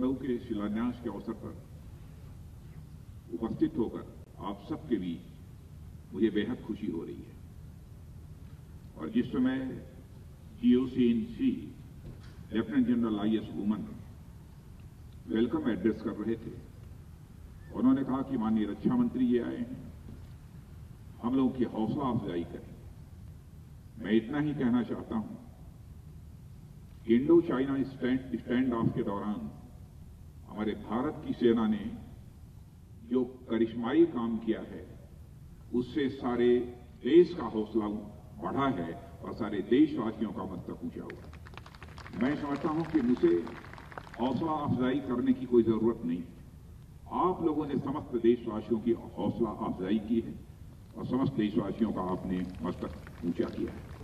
लखनऊ के शिलान्यास के अवसर पर उपस्थित होकर आप सबके बीच मुझे बेहद खुशी हो रही है। और जिस समय GOC-in-Chief lieutenant general IS woman welcome address कर रहे थे, उन्होंने कहा कि माननीय रक्षा मंत्री जी आए हैं, हम लोगों की हौसला अफजाई करें। मैं इतना ही कहना चाहता हूं कि इंडो चाइना स्टैंड ऑफ के दौरान हमारे भारत की सेना ने जो करिश्माई काम किया है, उससे सारे देश का हौसला बढ़ा है और सारे देशवासियों का मस्तक ऊंचा हुआ। मैं समझता हूं कि मुझे हौसला अफजाई करने की कोई जरूरत नहीं। आप लोगों ने समस्त देशवासियों की हौसला अफजाई की है और समस्त देशवासियों का आपने मस्तक ऊंचा किया है।